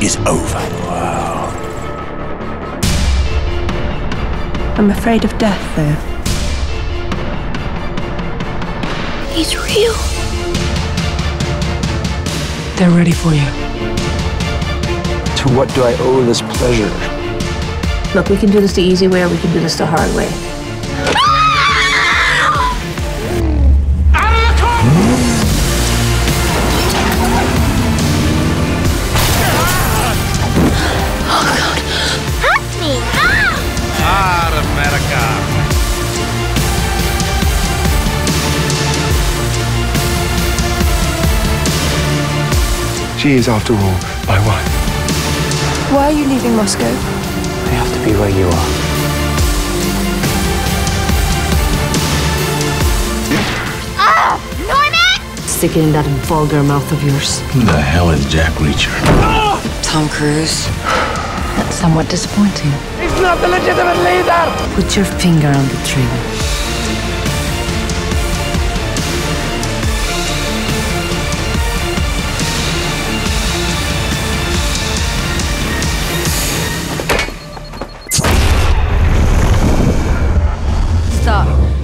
is over. Wow. I'm afraid of death, though. He's real. They're ready for you. To what do I owe this pleasure? Look, we can do this the easy way or we can do this the hard way. She is, after all, my wife. Why are you leaving Moscow? I have to be where you are. Norman! Stick it in that vulgar mouth of yours. Who the hell is Jack Reacher? Tom Cruise. That's somewhat disappointing. He's not the legitimate leader! Put your finger on the trigger. Stop.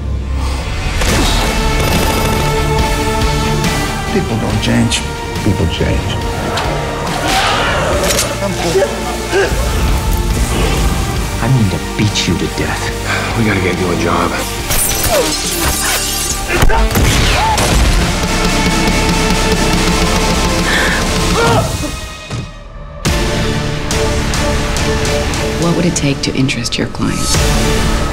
People don't change. People change. I mean to beat you to death. We gotta get you a job. What would it take to interest your client?